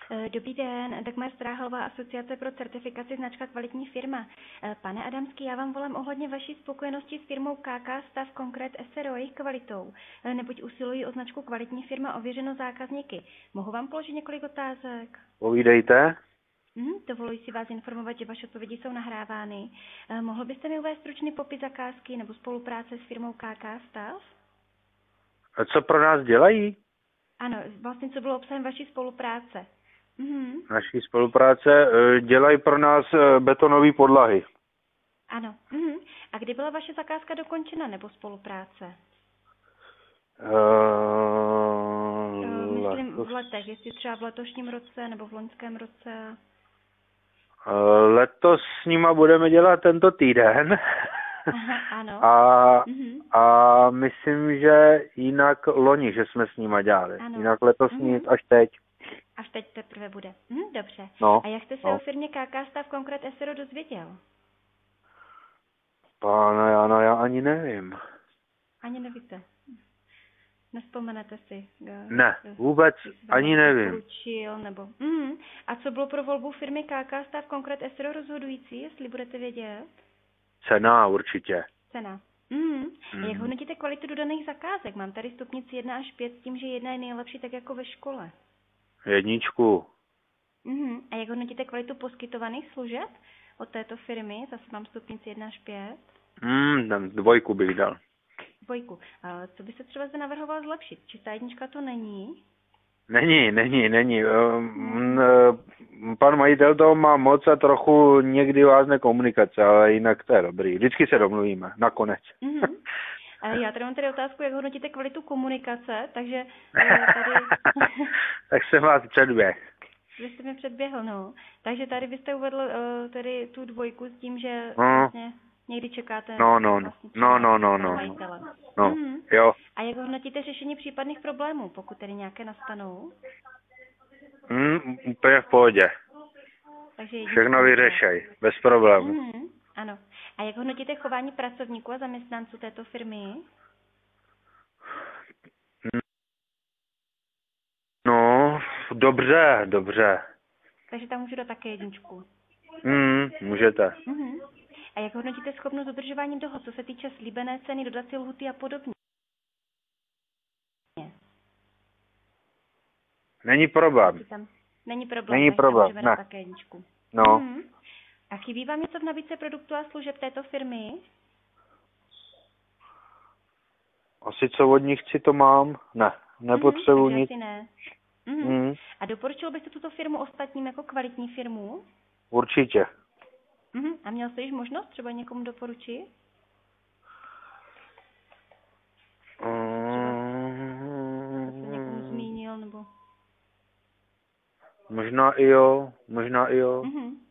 Dobrý den, Dagmar Stráhalová, Asociace pro certifikaci značka Kvalitní firma. Pane Adamský, já vám volám ohledně vaší spokojenosti s firmou KK Stav Konkrét SRO jejich kvalitou, neboť usilují o značku Kvalitní firma ověřeno zákazníky. Mohu vám položit několik otázek? Povídejte. Dovoluji si vás informovat, že vaše odpovědi jsou nahrávány. Mohl byste mi uvést stručný popis zakázky nebo spolupráce s firmou KK Stav? A co pro nás dělají? Ano, vlastně co bylo obsahem vaší spolupráce? Naší spolupráce dělají pro nás betonové podlahy. Ano. A kdy byla vaše zakázka dokončena nebo spolupráce? Myslím v letech, jestli třeba v letošním roce nebo v loňském roce. Letos s nima budeme dělat tento týden. Aha, ano. A myslím, že jinak loni, že jsme s nima dělali. Ano. Jinak letos nic, až teď. Až teď teprve bude. Dobře. No, a jak jste se o firmě KK Stav Konkrét SRO dozvěděl? Pána Jana, já ani nevím. Ani nevíte. Nevzpomenete si? Ne, vůbec ani nevím. Poručil, nebo... A co bylo pro volbu firmy KK Stav Konkrét SRO rozhodující, jestli budete vědět? Cena určitě. Cena. A jak hodnotíte kvalitu dodaných zakázek? Mám tady stupnici 1 až 5 s tím, že 1 je nejlepší, tak jako ve škole. 1. A jak hodnotíte kvalitu poskytovaných služeb od této firmy? Zase mám stupnici 1 až 5. Tam 2 bych dal. 2. A co by se třeba zde navrhoval zlepšit? Čistá 1 to není? Není. Pan majitel toho má moc a trochu někdy vázne komunikace, ale jinak to je dobrý. Vždycky se domluvíme, nakonec. Já tady mám otázku, jak hodnotíte kvalitu komunikace, takže tady... Tak jsem vás předběh. Vy jste mě předběhl, no. Takže tady byste uvedl tady tu 2 s tím, že vlastně někdy čekáte... No. Majitele. Jo. A jak hodnotíte řešení případných problémů, pokud tedy nějaké nastanou? Úplně v pohodě. Takže všechno vyřešej, bez problémů. Ano. A jak hodnotíte chování pracovníků a zaměstnanců této firmy? No, dobře. Takže tam můžu dát také 1. Můžete. A jak hodnotíte schopnost dodržování dohod, co se týče slíbené ceny, dodací lhuty a podobně? Není problém. Není problém, můžeme dát také 1. No. A chybí vám něco v nabídce produktů a služeb této firmy? Asi co od nich chci, to mám. Ne, nepotřebuji nic. Asi ne. A doporučil byste tuto firmu ostatním jako kvalitní firmu? Určitě. A měl jste již možnost třeba někomu doporučit? Jste někomu zmínil, nebo... Možná i jo. Možná jo.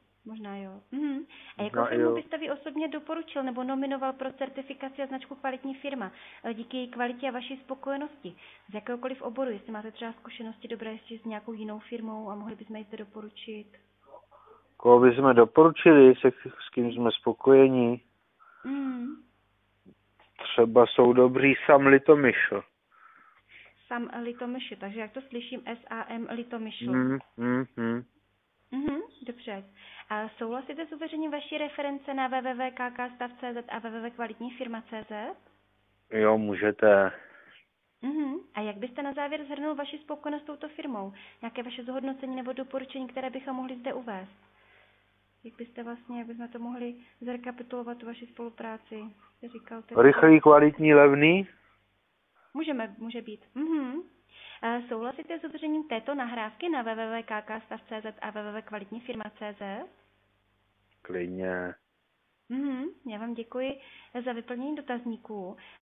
A jakou firmu byste vy osobně doporučil nebo nominoval pro certifikaci a značku Kvalitní firma díky její kvalitě a vaší spokojenosti? Z jakéhokoliv oboru, jestli máte třeba zkušenosti dobré ještě s nějakou jinou firmou a mohli bychom ji zde doporučit? Koho bychom doporučili, s kým jsme spokojení? Třeba jsou dobrý Sam Litomyšl. Sam Litomyšl, takže jak to slyším, SAM Litomyšl. Dobře. A souhlasíte s uveřením vaší reference na www.kkstav.cz a www.kvalitnifirma.cz? Jo, můžete. A jak byste na závěr shrnul vaši spokojenost s touto firmou? Nějaké vaše zhodnocení nebo doporučení, které bychom mohli zde uvést? Jak bychom to mohli zrekapitulovat tu vaši spolupráci? Rychlý, kvalitní, levný? Může být. Souhlasíte s uveřením této nahrávky na www.kkstav.cz a www.kvalitnifirma.cz? Klidně. Já vám děkuji za vyplnění dotazníků.